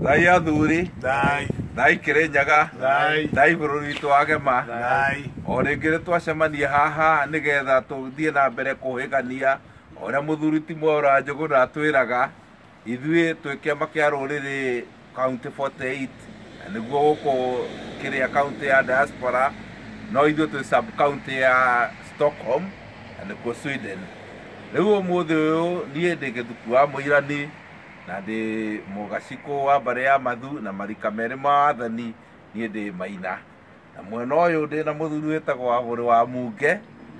Thai athuri, Thai Kirinyaga, Thai bũrũri witũ wa Gema. O rĩngĩ twacemania haha nĩgetha tũthiĩ na mbere kũhĩgania ũrĩa mũthuri ti Mwaũra Njũgũna atwĩraga ithuĩ twĩ kĩama kĩa rũrĩrĩ County 48 na nĩguo gũkũ kĩrĩa county ya diaspora, no ithuĩ twĩ sub county ya Stockholm na nĩkuo Sweden. Rĩu ũmũthĩ ũyũ niĩ ndĩ Gĩthuku wa Mũirani na ndĩ mũgacikũ wa mbarĩ ya Mathu na marika merĩ ma wathani, niĩ ndĩ Maina. Na mwena ũyũ ndĩ na mũthuri wĩtagwo Wagũrĩ wa Munge,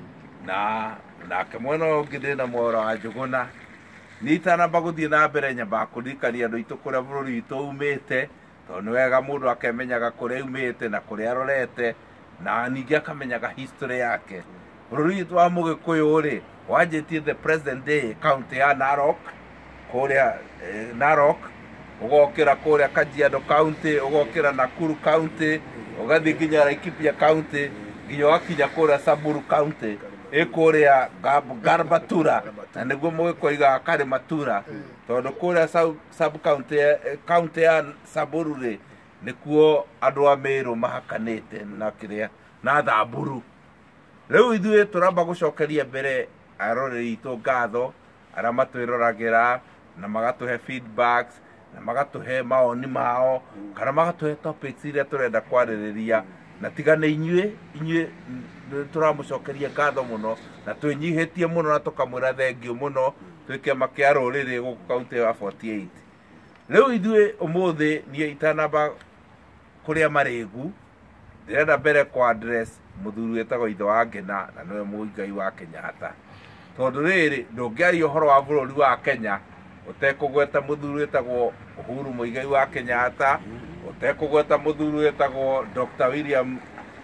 na nake mwena ũyũ ũngĩ ndĩ na Mwaũra wa Njũgũna. Niĩ itanamba gũthiĩ na mbere nyambaga kũririkania andũ aitũ kũrĩa bũrũri witũ umĩte, tondũ nĩ wega mũndũ akemenyaga kũrĩa umĩte na kũrĩa arorete, na ningĩ akamenyaga history yake. Bũrũri witũ wa Mũgĩkũyũ-rĩ wanjĩtie the present day county ya Narok, kũrĩa Narok, ũgokĩra kũrĩa Kajiado county, ũgokĩra Nakuru county, ũgathiĩ nginya Laikipia county, nginya ũgakinya kũrĩa Samburu county, kũrĩa Garbatura, na nĩguo Mũgĩkũyũ oigaga Karĩmatura, tondũ kũrĩa sub county ya Samburu-rĩ nĩkuo andũ a Mĩrũ mahakanĩte na kĩrĩa na Thamburu. Rĩu ithuĩ tũramba gũcokeria mbere aroreri itũ ngatho arĩa matwĩroragĩra na magatũhe feedbacks na magatũhe mawoni mao kana magatũhe topics iria tũrenda kwarĩrĩria, na tiga nĩ inyuĩ tũramũcokeria ngatho mũno na twĩnyihĩtie mũno na tũkamwĩra thengiũ mũno twĩ kĩama kĩa rũrĩrĩ gũkũ county ya 48. Rĩu ithuĩ ũmũthĩ niĩ itanamba kũrĩa marĩgu ndĩrenda mbere kwa address mũthuri wĩtagwo Ithe wa Ngina na nĩwe mũigai wa Kenyatta, tondũ rĩrĩ ndũngĩaria ũhoro wa bũrũri wa Kenya ũtekũgweta mũthuri wĩtagwo Uhuru Mũigai wa Kenyatta, ũtekũgweta mũthuri wĩtagwo Dr. William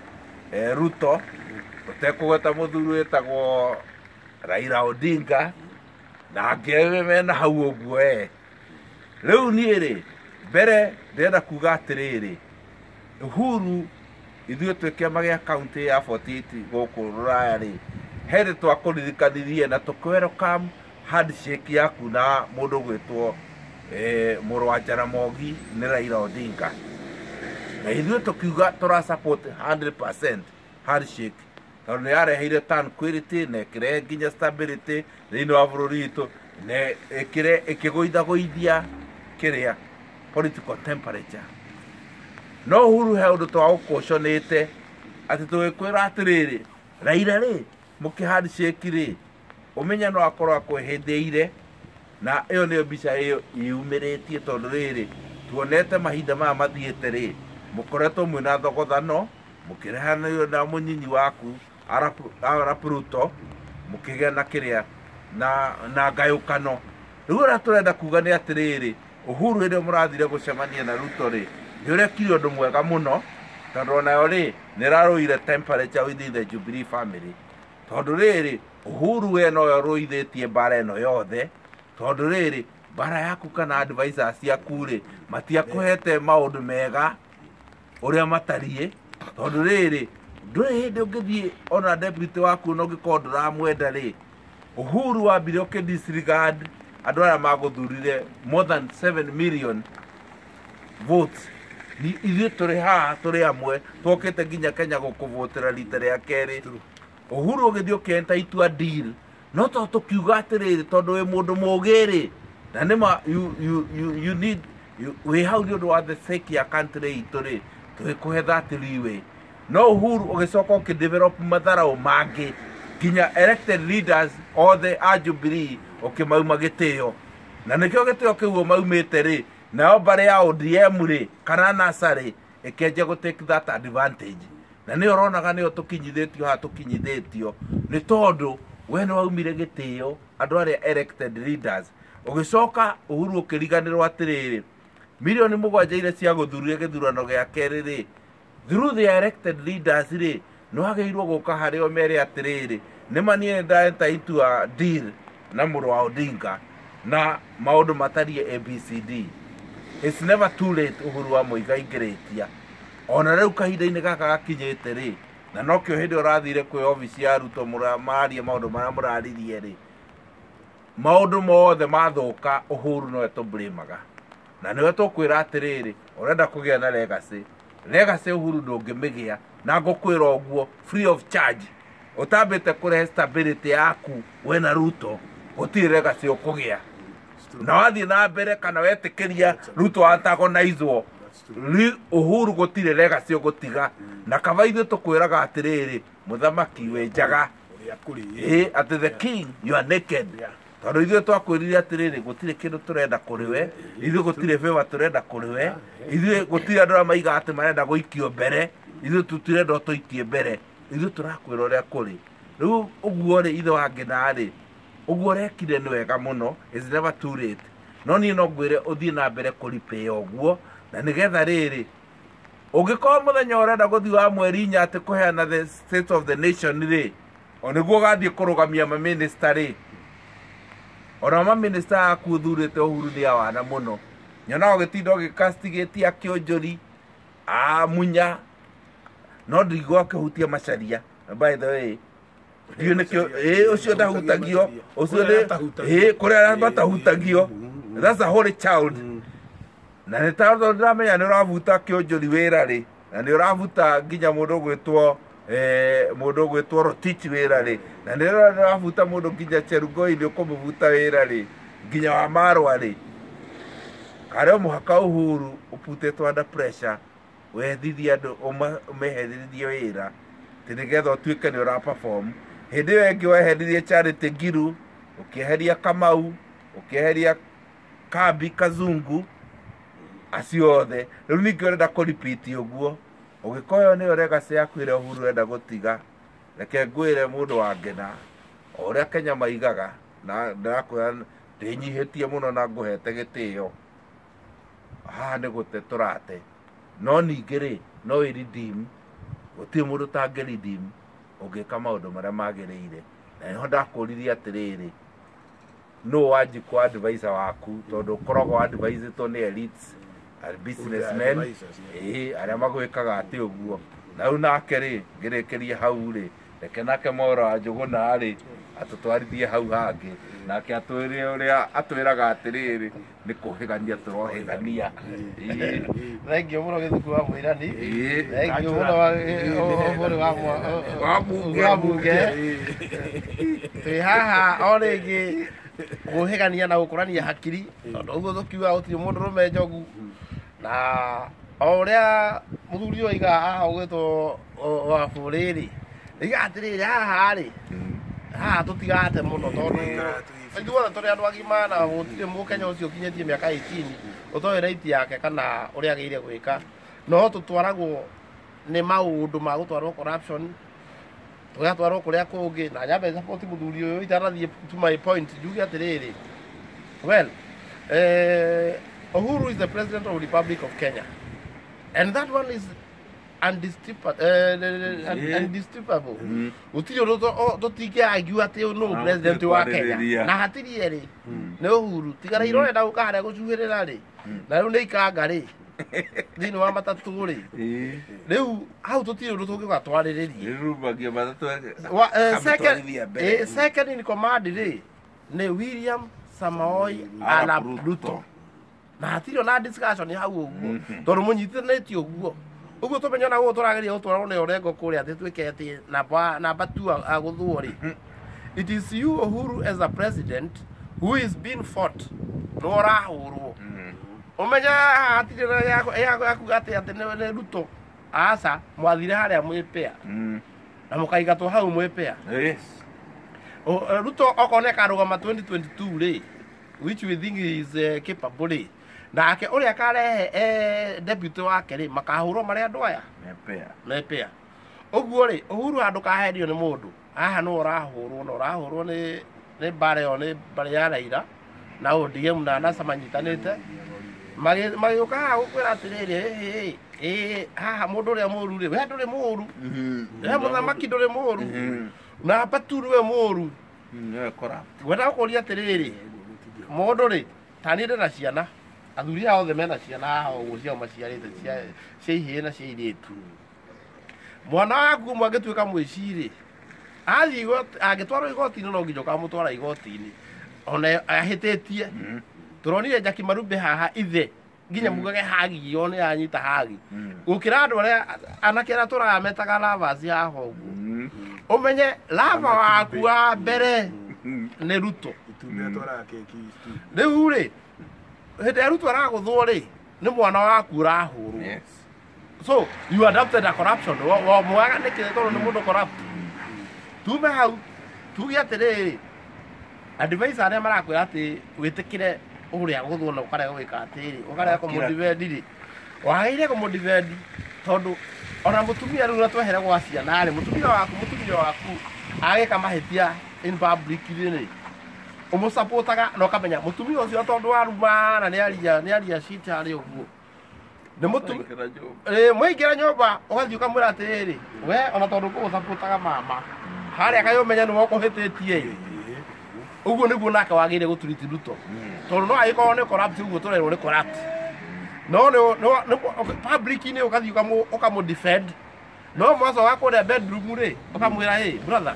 Ruto, ũtekũgweta mũthuri wĩtagwo Raila Odinga na angĩ mena hau ũguo. Rĩu niĩ-rĩ mbere ndĩrenda kuga atĩrĩrĩ, Uhuru ithuĩ twĩ kĩama gĩa county ya 48 gũkũ Rũraya-rĩ, hĩndĩ twakũririkanirie na tũkĩ-welcome handshake yaku na mũndũ gwĩtwo mũrũ wa Jaramogi nĩ Raila Odinga, na ithuĩ tũkiuga tũra support 100% handshake, tondũ nĩ yareheire tranquility na ĩkĩrehe nginya stability thĩinĩ wa bũrũri witũ na ĩkĩgũithagũithia kĩrĩa political temperature. No Uhuru he ũndũ twagũkũconĩte atĩ tũgĩkwĩra atĩrĩrĩ, Raila-rĩ mũkĩ handshake-rĩ ũmenya no akorwo akwĩhĩndĩire, na ĩyo nĩyo mbica ĩyo yumĩrĩtie, tondũ rĩrĩ tuonete mahinda maya mathiĩte-rĩ mũkoretwo mwĩna thogothano mũkĩrehanĩrio na mũnyinyi waku Arap Ruto, mũkĩgĩa na kĩrĩa na ngayũkano. Rĩu ũrĩa tũrenda kuga nĩ atĩrĩrĩ, Uhuru hĩndĩ ĩyo mũrathire gũcemania na Ruto-rĩ nĩ ũrekire ũndũ mwega mũno, tondũ onayo-rĩ nĩ ĩrarũire temperature within the Jubilee family, tondũ rĩrĩ Uhuru we nowe ũrũithĩtie mbara ĩno yothe, tondũ rĩrĩ mbara yaku kana advisors ciaku-rĩ matiakũhete maũndũ mega ũrĩa matariĩ, tondũ rĩrĩ ndũrĩ hĩndĩ ũngĩthiĩ ona deputy waku na ũngĩkorwo ndũramwenda-rĩ, Uhuru wambire ũkĩ-disregard andũ arĩa magũthurire more than 7 million votes. Ithuĩ tũrĩ haha tũrĩ amwe twokĩte nginya Kenya gũkũvotera rita rĩa kerĩ. Uhuru ũgĩthiĩ ũkĩenta itua deal, no tondũ tũkiuga atĩrĩrĩ tondũ wĩ mũndũ mũgĩ-rĩ na nĩma you need wĩ hau nĩ ũndũ wa the sake ya country itũ-rĩ tũgĩkũhe that leeway. No Uhuru ũgĩcoka ũkĩ-develop matharaũ mangĩ nginya elected leaders othe a Jubilee ũkĩmauma gĩtĩo, na nĩkĩo gĩtĩo kĩu maumĩte-rĩ nayo mbarĩ ya ODM-rĩ kana NASA-rĩ ĩkĩanjia gũ-take that advantage, na nĩ ũronaga nĩyo tũkinyithĩtio haha tũkinyithĩtio, nĩ tondũ we nĩ waumire gĩtĩo andũ arĩa elected leaders, ũgĩcoka Uhuru ũkĩriganĩrwo atĩrĩrĩ milioni 7 iria ciagũthurire gĩthurano gĩa kerĩ-rĩ through the elected leaders-rĩ nĩ wagĩrĩirwo gũka harĩ o mere atĩrĩrĩ, nĩma niĩ ndaenta into a deal na mũrũ wa Odinga na maũndũ matariĩ ABCD. It's never too late Uhuru wa Mũigai ngĩrĩtia, ona rĩu kahinda-inĩ gaka gakinyĩte-rĩ na nokĩo hĩndĩ ũrathire kwĩ obici ya Ruto mũraria maũndũ marĩa mũraririe-rĩ, maũndũ mothe mathũka Uhuru nowe tũblĩmaga, na niwe tukwira atiriri urenda kugia na legacy Uhuru ndungimigia na ngukwira oguo free of charge utambite kurehe stability yaku we na Ruto gutire legacy ukugia na wathi na mbere kana wetikiria Ruto antagonizewo Uhuru gutire legacy ugutiga na kaba ithu tukwiraga atiriri muthamaki we njaga ati the king you are naked tondu ithuĩ twakwĩrire atĩrĩrĩ gũtirĩ kĩndũ tũrenda kũrĩ we ithuĩ gũtirĩ favor tũrenda kũrĩ we ithuĩ gũtirĩ andũ arĩa maigaga atĩ marenda gũikio mbere ithuĩ tũtirenda tũikie mbere ithuĩ tũrakwĩra ũrĩa kũrĩ rĩu ũguo rĩ ithe wa Ngina rĩ ũguo ũrekire nĩ wega mũno is never too late no niĩ no ngwĩre ũthiĩ na mbere kũripĩya ũguo na nĩgetha rĩrĩ ũngĩkorwo mũthenya ũrenda gũthiĩ wa mweri inya atĩ kũheana the state of the nation rĩ o nĩguo ũgathiĩ kũrũgamia mamĩnĩsta rĩ ona mamĩnĩsta aku ũthurĩte Uhuru nĩ awana mũno nyona ũgĩtinda ũgĩcastigate Kĩũnjũri Munya no ndigwa akĩhutia Macharia by the way ndiũ nĩkĩo ũcio ndahutagio ũcio nĩ kũrĩa batahutagio that's a holy child na nĩ tondũ ndĩramenya nĩ ũravuta Kĩũnjũri wĩra rĩ na nĩ ũravuta nginya mũndũ gwĩtwo Rotich wĩra rĩ na nĩ ũravuta mũndũ nginya Cherugoi nĩ ũkũmũvuta wĩra rĩ nginya Wamarwa rĩ karĩ mũhaka Uhuru ũputĩtwo under pressure wethithie andũ ũmeherithie wĩra tĩ nĩgetha ũtuĩke nĩ ũraperform hĩndĩ ĩyo ĩngĩ weheririe Charity Ngilu ũkĩeheria Kamau ũkĩeheria Kambi Kazungu acio othe rĩu ningĩ ũrenda kũripiti ũguo ũgĩkorwo nĩyo legacy yaku ĩrĩa Uhuru ũrenda gũtiga reke ngwĩre mũndũ wa Ngina o ũrĩa Kenya maigaga na ndĩrakwĩra ndĩnyihĩtie mũno na ngũhete gĩtĩo haha nĩ gũte tũrate no ningĩ rĩ no redeem gũtirĩ mũndũ tangĩredeem ũngĩka maũndũ marĩa magĩrĩire na nĩho ndakũririe atĩrĩrĩ no wanjikwa advisor waku tondũ ũkoragwo advisetwo nĩ elites businessmen arĩa magwĩkaga atĩ ũguo na rĩu nake rĩ ngĩrĩkĩrie hau rĩ reke nake Mwaũra wa Njũgũna rĩ atũtwarithie hau hangĩ nake atwĩre ũrĩa atwĩraga atĩrĩrĩ nĩ kũhĩgania tũrohĩgania thengiũ mũno Gĩthuku wa Mũirani thengiũ mũno wa mbunge twĩ haha o rĩngĩ kũhĩgania na gũkũrania hakiri tondũ ũguo tũkiuga gũtirĩ mũndũ rũme njogu na o ũrĩa mũthuri ũyũ oiga haha ũgwĩtwo Wabũrĩ rĩ oiga atĩrĩrĩ haha rĩ haha tũtigate mũno tondũ ithuothe tũrĩ andũ agima na gũtirĩ Mũkenya ũcio ũkinyĩtie mĩaka 18 ũtoĩ right yake kana ũrĩa agĩrĩire gwĩka no tũtwaragwo nĩ maũndũ ma gũtwarwo corruption tũgatwarwo kũrĩa kũngĩ na nyambe support mũthuri ũyũ itanathiĩ to my point njuge atĩrĩrĩ well Uhuru is the president of the Republic of Kenya and that one is undisputable gũtirĩ ũndũ tũtingĩargue atĩ no president wa Kenya na hatirĩ rĩ nĩ Uhuru tigareirwo ũrenda gũka harĩa gũcuhĩrĩra rĩ na rĩu nĩ ikanga rĩ thĩinĩ wa matatũ rĩ rĩu hau tũtirĩ ũndũ tũngĩuga twarĩrĩrie second in command rĩ nĩ William Samoei Arap Ruto na hatirĩ ona discussion hau ũguo tondũ mũnyitithanĩtie ũguo ũguo tũmenya na gũo tũrageria gũtwarwo nĩ Orengo kũrĩa atĩ twĩke atĩ namba 2 agũthwo rĩ it is you Uhuru as a president who is being fought no ũrahũrwo ũmenya hatirĩ yakuga atĩ nĩ Ruto aca mwathire harĩa mwĩpĩa na mũkaigatwo hau mwĩpĩa Ruto okorwo nĩakarũgama 2022 rĩ which we think is capable nake ũrĩa akarehe deputy wake rĩ makahũrwo marĩ andũ aya mepĩa ũguo rĩ Uhuru handũ kahendio nĩ mũndũ haha no ũrahũrwo nĩ mbara ĩyo nĩ mbara ya Raila na ODM na NASA manyitanĩte magĩũka haha gũkwĩra atĩrĩrĩ haha mũndũ ũrĩa mũũru rĩ we ndũrĩ mũũru we mũthamaki ndũrĩ mũũru na Batu nĩwe mũũru wenda gũkũria atĩrĩrĩ mũndũ rĩ ta niĩ ndĩ na ciana athuri aya othe mena ciana haha ũguo ciao maciarĩte cia ihĩĩ na cia airĩtu mwana waku ũmwe angĩtuĩka mũici rĩ athiĩ angĩtwarwo igoti-inĩ no nginya ũkamũtwara igoti-inĩ ona ahĩtĩtie tũronire Jackie Marumbe haha ithe nginya mugage hagi yone anyita hagi gukira andu aria anake aria turametaga lovers haha uguo umenye lava waku wa mbere ni Ruto riu ri hindi ya Ruto araguthwo ri ni mwana waku urahurwo so you adopted a corruption wa mwaga nikire tondu ni mundu corrupt tume hau tuge atiriri advice aria marakwira ati witikire uria guthwo na ukarega gwika atiri ukarega kumudivend ri waire kumudivend tondu ona mutumia riu natwehere gwa ciana ri mutumia waku ageka mahitia in public ri umusapotaga no kamenya mutumia ucio tondu waruma na ni aria shit ari uguo ni mutumia muingira nyomba ugathi ukamwira atiri we ona tondu ku sapotaga mama haria kayomenya ni wokuhititie uguo niguo nake wagire guturiti Ruto tondu no agiko ni corrupt uguo turerwo ni corrupt no public ni ugathi ukamu defend no mwaso wako the bedroom ri ukamwira hey brother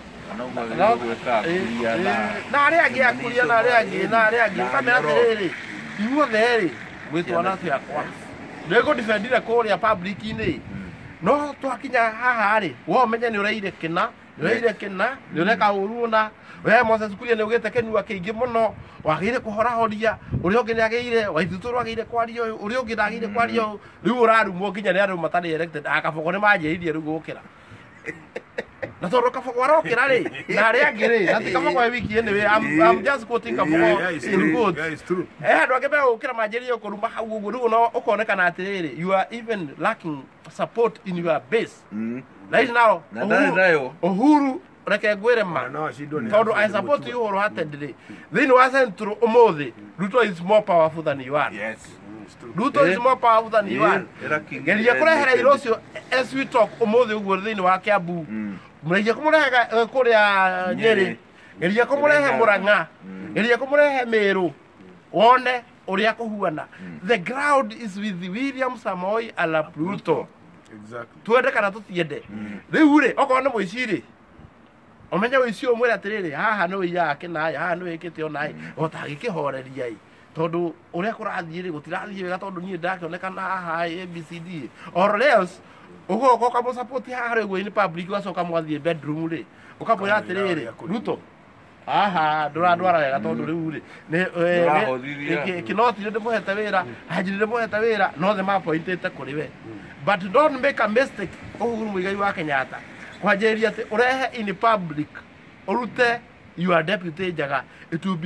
na aria angi akuria na aria angi ukamera atiriri imuothe ri gwitwana ciakwa ndego defendire kuria public ni no twakinya haha ri wo menye ni ureire kina ni ureka uruna we Moses Kuria ni ugite kenua kiingi muno wagire kuhorahoria uri ungi ni agire waituturu agire kwario uri ungi ndagire kwario riu urarumwo nginya ni andu matari elected akaboko ni manjirithie riu gukira na tondu kaboko arokira ri na aria angi ri ati kaboko wiki ni we I'm just quoting kaboko in good andu angi be gukira manjirithie kuruma hau uguo riu no ukonekana atiriri you are even lacking support in your base right now Uhuru reke ngwire ma tondu I support you wholeheartedly then was through umuthi Ruto is more powerful than you are. Yes, Ruto is more powerful than you are. Geria kurehera irocio as we talk umuthi uguo thini wa Kiambu mreje kumurehega kuria Nyeri geria kumurehe Murang'a geria kumurehe Meru wone uria kuhuana the ground is with William Samoei Arap Ruto. Exactly. Tuende kana tutiende riu ri okorwo ni muiciri omenya wici umwira atiriri haha no yake naye haha no ikite onai otagikihoreria tondu uria kurathie ri gutirathie wega tondu nie ndakionekana haha ABCD or else ugo ko support haha ri gwe ni public wacoka mwathie bedroom ri ukamwira atiriri Ruto aha ndwara wega tondu riu ri ni kinoti ndi muhete wira hajiri ndi muhete wira no the map pointete kuri we but don't make a mistake Uhuru Muigai wa Kenyatta kwajeria ati urehe in public urute your deputy Njaga it will be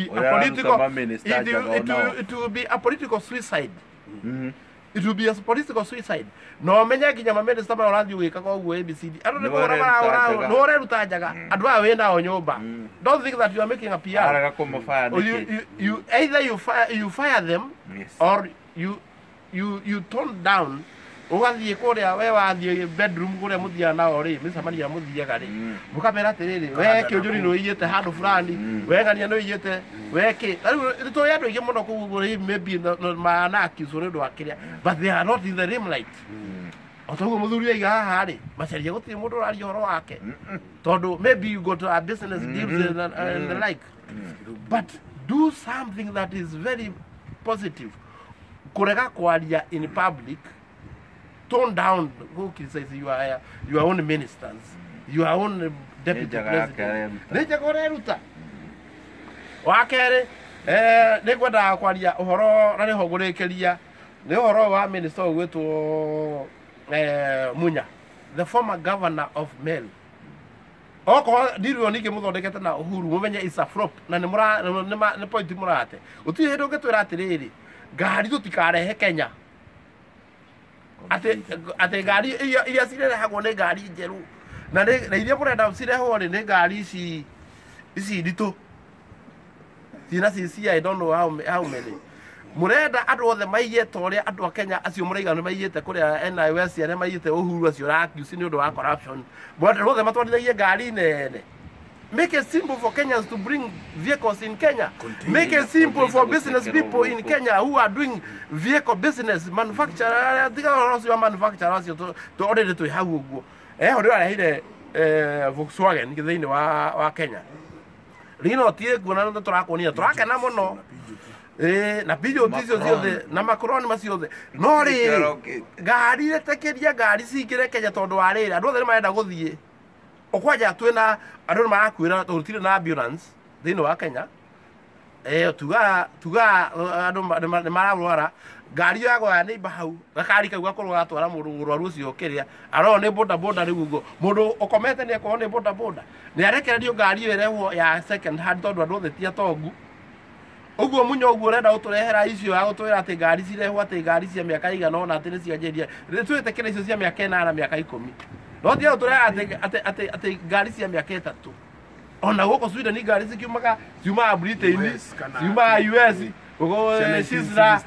a political suicide. It will be a political suicide. No menya kinya ma minister ba urathi wika kwa ugo ABCD ando ne bora bara no reruta Njaga andu a wenda o nyumba. Don't think that you are making a PR. You either you fire them, yes, or you tone down ugathie kuria we wathie bedroom kuria muthia nao ri micamania muthiaga ri mukamera atiriri we kiunjuri no iyete handu fulani we ngania no iyete we ki riu to yandu ingi muno kuguo ri maybe mana akizore ndo akiria but they are not in the limelight. Otogo muthuri aiga haha ri maceria gutire mundu urari horo wake tondu maybe you got a business deals and the like, but do something that is very positive. Kurega kwaria in public, tone down who criticize your own ministers, your own deputy president. Nijagore ruta wakere nigwenda kwaria uhoro na niho gurekeria ni uhoro wa minister wetu Munya, the former governor of Meru. Oko ndirio nige muthondekete na Uhuru mumenye is a flop na ni point murate uti hindu ngitwira atiriri ngari tutikarehe Kenya ate ngari iria cirehagwo ni ngari njeru na iria murenda cirehwo ni ngari ici ndito tina cici I don't know how many murenda andu othe maiyete uria andu a Kenya acio muraiga ni maiyete kuria NIS aria maiyete Uhuru acio rakiusi ni undu wa corruption but othe matwarithagie ngari nene. Make it simple for Kenyans to bring vehicles in Kenya. Make it simple for business people in Kenya who are doing vehicle business, manufacturer, manufacturers to order to have uguo. Hori arehire Volkswagen githiini wa Kenya. Rino tie kuona ndo turakonia turakena muno. na bijo ticio ciothe na makoroni maciothe no rĩrĩ ngari ĩtekeria ngari cingĩre Kenya tondũ wa rĩrĩ andũ othe nĩ marenda gũthiĩ ũkwanja twĩna andũ nĩ marakuĩra tũtirĩ na ambulance thĩinĩ wa Kenya tuga andũ nĩ mararwara ngari yagwa nĩ hau gakari kau gakorwo gatwara mũndũ mũrwaru ũcio kĩrĩa aroo nĩ boda boda rĩu ũguo mũndũ ũkomete nĩ ekwo nĩ boda boda nĩ arekererio ngari ĩyo ĩrehwo ya second hand tondũ andũ othe ti atongu uguo munyo uguo renda uturehera icio ya gutwira ati ngari cirehwo ati ngari cia miaka igana ona ati ni cianjeria twite kile icio cia miaka 8 na miaka 10 no ti uturehera ati ngari cia miaka 3 ona guko Sweden ngari ciuma Britain ciuma US ugo Sisra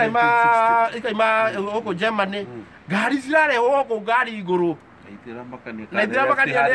ikaima ugo Germany ngari cirarehwo ugo ngari iguru na itira makania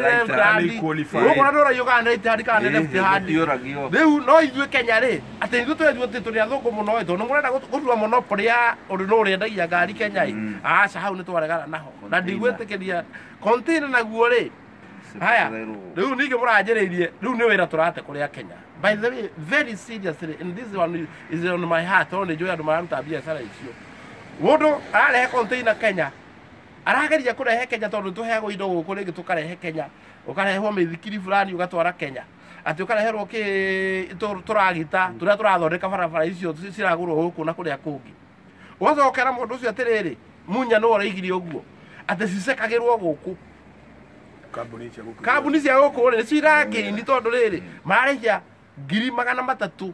ukona ndora Uganda itari kana left hand riu no ithuĩ Kenya rĩ atĩ ithuĩ twethuĩ tũrĩ athũngũ mũno ĩtũ nĩ mũrenda gũtua monopoly ya ũrĩ no ũrĩendagia ngari Kenya aca hau nĩ twaregana naho na ndigwĩtĩkĩria container naguo rĩ haya riu ningĩ mũranjĩrĩirie riu nĩ wĩra tũrate kũrĩa Kenya by the way very seriously and this one is on my heart on enjoy andũ mararuta biacara icio mũndũ ararehe container Kenya arageria kurehe Kenya tondu tuheagwo indo guku ringi tukarehe Kenya ukarehwo mithikiri fulani ugatwara Kenya ati ukareherwo ki turagita turia turathondeka barabara icio ciragurwo guku na kuria kungi ugathokera mundu ucio atiriri munya no uraigirie uguo ati cisekagirwo guku kambuni cia guku ri cirangini tondu riri marehia 300,000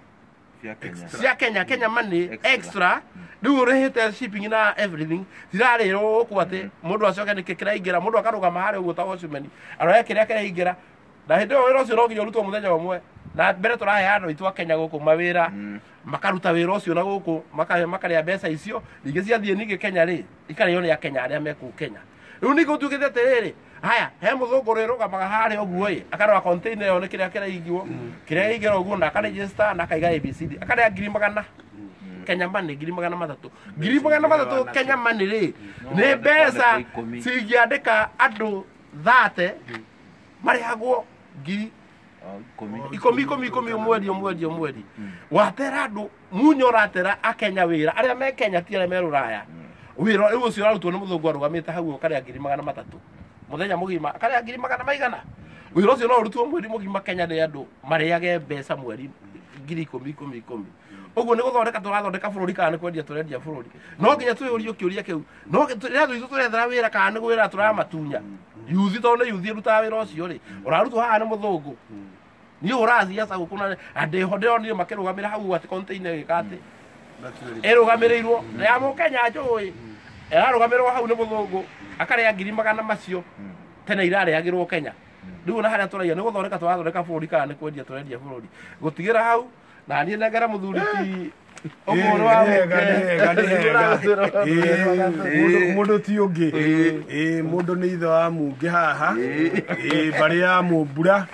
cia Kenya money extra riu urehete shipping na everything cirarĩrwo ku ati mundu acoke nĩ kĩraingĩra mundu akarugama harĩa ũguo ta Washington aroya kĩrĩa kĩraingĩra na hĩndĩ ĩyo wĩra ũcio no nginya ũrutwo mũthenya ũmwe na mbere tũrahe andũ aitũ a Kenya gũkũ mawĩra makaruta wĩra ũcio na gũkũ makarĩa mbeca icio ningĩ ciathiĩ ningĩ Kenya rĩ ikarĩo nĩ Kenya arĩa me kũu Kenya riu ningĩ ũtuĩkĩte atĩrĩrĩ haya he mũthũngũ rĩrũgamaga harĩa ũguo ĩ akarora container ĩyo nĩ kĩrĩa kĩraingĩrwo kĩrĩa kĩingĩra ũguo na akaregister na akaiga ABCD akarĩa 100,000 Kenya money 300,000 Kenya money rĩ nĩ mbeca cingĩandĩka andũ 30 marĩhagwo 10,000 mweri watera andũ munyo ratera a Kenya wĩra arĩa me Kenya ti arĩa me Rũraya wĩra rĩu ũcio ũrarutwo nĩ mũthũngũ arũgamĩte hau karĩa 300,000 muthenya mũgima karĩa 100,000 maigana wĩra ũcio no ũrutwo mweri mũgima Kenya nĩ andũ marĩage mbeca mweri 10,000 uguo nĩ gũthondeka tũrathondeka bũrũri kana nĩ kwendia tũrendia bũrũri no nginya twĩũrie kĩũria kĩu no rĩrĩa itũ tũrethera wĩra kana nĩ gwĩra tũramatunya yuthi tondũ yuthi rutaga wĩra ũcio rĩ ũrarutwo haha nĩ mũthũngũ niĩ ũrathia ca gũkũ na ndĩronire makĩrũgamĩra hau ati container gĩkatĩ ĩrũgamĩrĩirwo ya Mũkenya njũĩ ĩrarũgamĩrwo hau nĩ mũthũngũ akarĩa 100,000 macio tene irarĩagĩrwo Kenya rĩu na harĩa tũraiya nĩ gũthondeka tũrathondeka bũrũri kana nĩ kwendia tũrendia bũrũri gũtigĩra hau na niĩ nengera mũthuri ti ũmwe wa mũndũ ti ũngĩ mũndũ nĩ ithe wa Mungi haha mbarĩ ya Mũmbura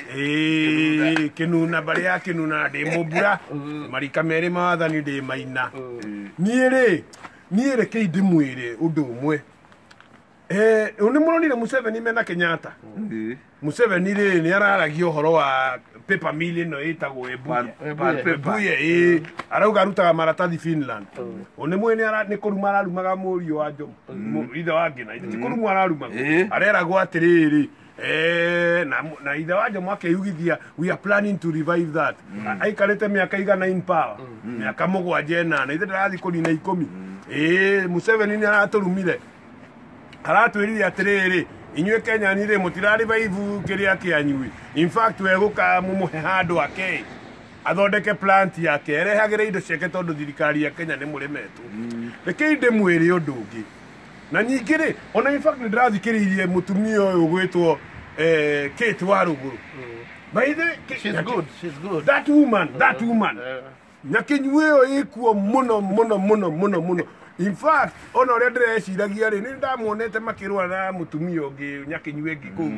kĩnuna mbarĩ ya kĩnuna ndĩ Mũmbura marika merĩ mawathani ndĩ Maina niĩ reke ndĩmwĩre ũndũ ũmwe nĩ mũronire Museveni mena Kenyatta Museveni rĩ nĩ araragia ũhoro wa paper mill ĩno ĩtagwo Ebuye arauga arutaga maratathi Finland nĩ mwene nĩ kũruma ararumaga mũriũ wa Jomo ithe wa Ngina ti kũruma ararumaga areragwo atĩrĩrĩ na ithe wa Jomo akĩyugithia we are planning to revive that aikarĩte mĩaka igana in power mĩaka 7 ithe ndarathiĩ kũnina 10 Museveni nĩ aratũrumire aratwĩrire atĩrĩrĩ inyuĩ Kenya nĩ mũtirarĩ baibu kĩrĩa kĩanyui in fact wegũka mũmũhe handũ ake athondeke plant yake erehagĩre indo ciake tondũ thirikari ya Kenya nĩ mũremetwo reke ndĩmwĩre ũndũ ũngĩ na ningĩ rĩ ona in fact ndĩrathikĩrĩirie mũtumia ũyũ gwĩtwo Kate wa Rũgũrũ by the way she's good that woman nyakinyui ĩyo ĩkuo mũno in fact ona ũrĩa ndĩreciragia rĩ nĩ ndamuonete makĩrũa na mũtumia ũngĩ nyakinyui ĩngĩ kũu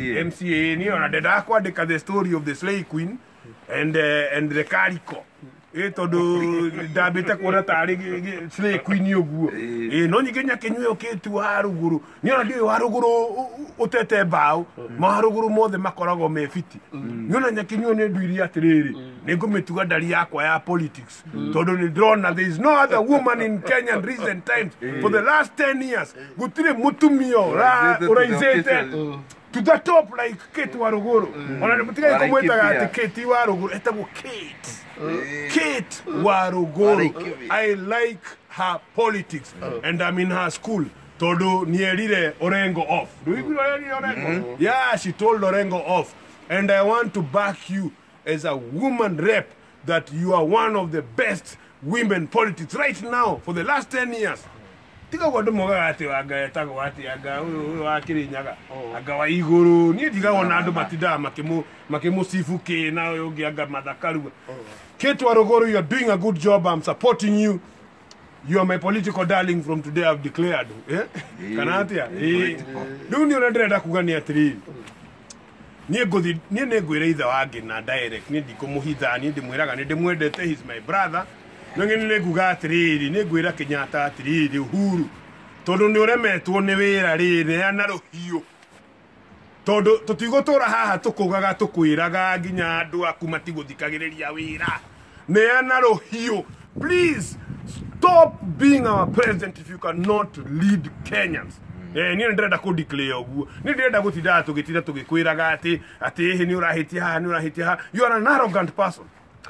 MCA nĩ ona ndendaga kwandĩka the story of the Slay Queen and the Carico tondu ndambite kuona tari slay queen uguo no nyigenya kenywe oketu wa ruguru niona ndi wa ruguru utete mbao ma ruguru mothe makorago me fiti niona nyakenywe ne nduiria atiriri ningumituga ndari yakwa ya politics tondu ni drona there is no other woman in Kenya in recent times for the last 10 years gutire mutumio ra uraizete to the top like Kate Waruguru ona mutiga ikomweta ati Kate Waruguru etagwo Kate Waruguru. I like her politics and I'm in her school. Todo nierire Orengo off. Do you know Orengo? Yeah, she told Orengo off. And I want to back you as a woman rep that you are one of the best women politics right now for the last 10 years. Tika kwa moga ati waga tago ati aga akiri nyaga aga wa iguru ni diga wona ando matida makemu sifuke na yogi aga madakaru. Kate Waruguru, you are doing a good job. I'm supporting you. You are my political darling from today. I've declared. Kanatia. Do you know kugania tri? Nie negwire itha wage na direct ni ndikumuhitha ni ndimwiraga ni ndimwendete, he's my brother. Nongeni neguga atiriri negwira Kenyatta atiriri Uhuru tondu ni uremetwo ni wira riri ana ruhiu tondu tutigotora haha tukugaga tukwiraga nginya andu aku matiguthikagiriria wira ni ana ruhiu. Please stop being our president if you cannot lead Kenyans. Ni ndenda ku declare uguo ni ndenda gutinda tugikwiraga ati ni urahitia ha ni urahitia ha. You are an arrogant person.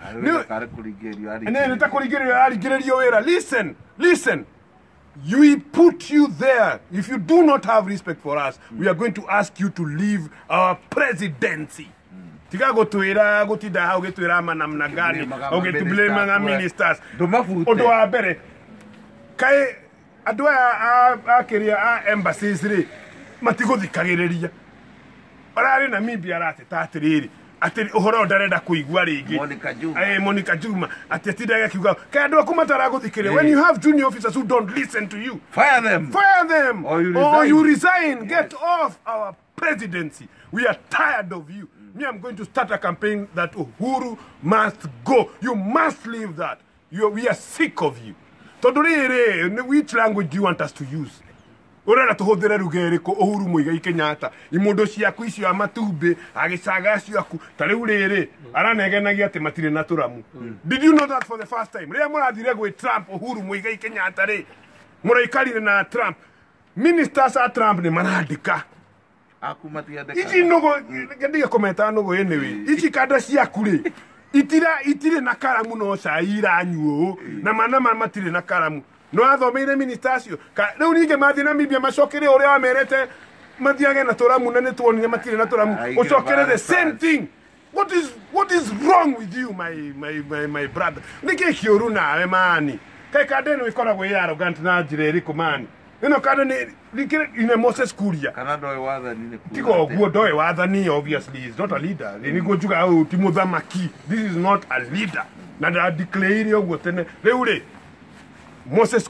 Listen. We put you there. If you do not have respect for us, we are going to ask you to leave our presidency. Tika gotuira gotida ha ogetuira manamna gani ogetublema nga ministers odo abere kai adwa akeria embassies re matigo dikagereria barari na Namibia rate tatiriri ati uhoro ndarenda kuigwa ringi Monica Juma ati tidaga kiuga kando kumatara guthikire. When you have junior officers who don't listen to you, fire them or you resign. Get off our presidency. We are tired of you. Me, I'm going to start a campaign that Uhuru must go. You must leave that. We are sick of you. Todorere, which language do you want us to use? Urara tuhodera rugere ko Uhuru Muigai Kenyatta imondo ciaku icio amatumbe agicaga ciaku tariu riri aranegenagia ati matire na turamu. Did you know that for the first time? Ria murathire gwe Trump Uhuru Muigai Kenyatta ri muraikarire na Trump ministers a Trump ni marandika akumatia deka ici nogo ngendiga komenta nogo enewe ici kada ciaku ri itire na karamu no caira nyuo na manama matire na karamu no athomeire ministacio ka riu ninge mathina Namibia macokere uria wamerete mathiage na turamu na nitwonire matire na turamu ucokere the same thing. What is wrong with you, my brother? Nike kiuru nawe mani kai kadeno ikoragwo ya arrogant na njire ri kumani ino kada ni ine Moses Kuria kana ndoe wathani ni kuga tiko guo ndoe wathani obviously is not a leader ni gojuga au timuthamaki. This is not a leader na da declare oguo tene riu ri Moses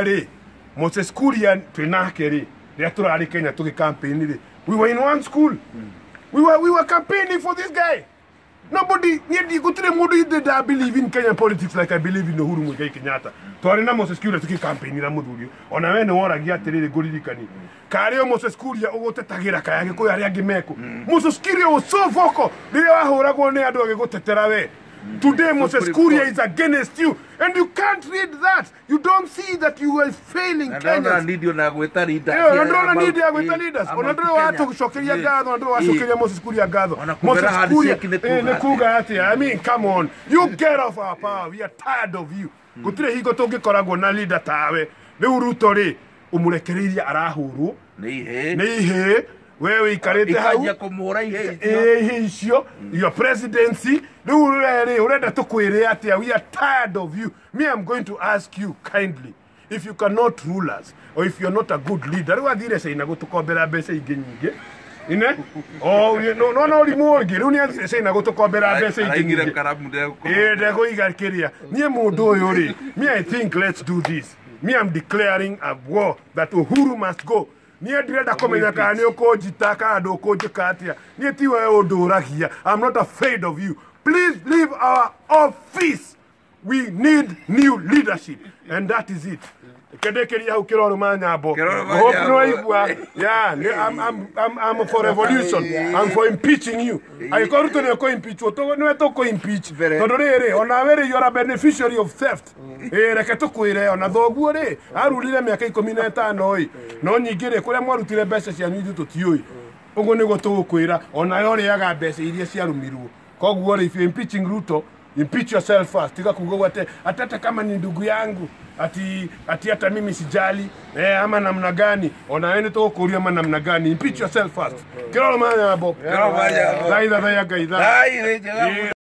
Kuria twinake ri ria turari Kenya tugi campaign ri we were in one school. We were campaigning for this guy. Nobody need go to the modu that believe in Kenyan politics like I believe in Uhuru Muigai Kenyatta. Tori na Moses Kuria tuki campaign na muthuri ona we no ora gia terere goririkani kare Moses Kuria ugutetagira kaya giko yari angimeko. Moses Kuria was so vocal ria wahuragwo ni andu agigutetera we. Today Moses Kuria is against you and you can't read that. You don't see that you are failing Kenya. Ndona need na gweta leaders. Ndona need ya gweta leaders. Onadro watu kushokeria gatho, ondro washokeria Moses Kuria gatho. Moses Kuria nekuga ati. I mean, come on. You get off our power. We are tired of you. Gutire higo tungikoragwo na leader tawe. Riu Ruto ri umurekereria arahuru. Nihe. Wewe ikarete hau kumura icio your presidency urenda tukwire ati we are tired of you. Me, I'm going to ask you kindly, if you cannot rule us or if you're not a good leader, wathire seina gutukombera mbeca ingi nyingi ine no rimorgi riu ni athire seina gutukombera mbeca ingi nyingi ndego igakiria nie mundu uyu ri me, I think let's do this. Me, I'm declaring a war that Uhuru must go. Nie direda komenya kani okojitaka ando okojikatia nie tiwe oduragia. I'm not afraid of you. Please leave our office. We need new leadership, and that is it. Kedekeri ya ukiroro manyabo. Hope no igwa. Yeah, I'm for revolution. I'm for impeaching you. I call to no impeach. Oto no to impeach. Todorere ona were you are a beneficiary of theft. Reketo kuire ona thoguo re. Arulire miaka 15 oi. No nyingire kuria mwarutire mbeca cia nyu to tioi. Ugo nigo tugukwira ona yore yaga mbeca iria ciarumirwo. Koguo if you impeaching Ruto, impeach yourself first. Tika kugogo atata kama ni ndugu yangu. Ati hata mimi sijali ama namna gani ona wewe to kuria ama namna gani. Impeach yourself first. Kiroro manya abo. Kiroro manya abo. Gaida.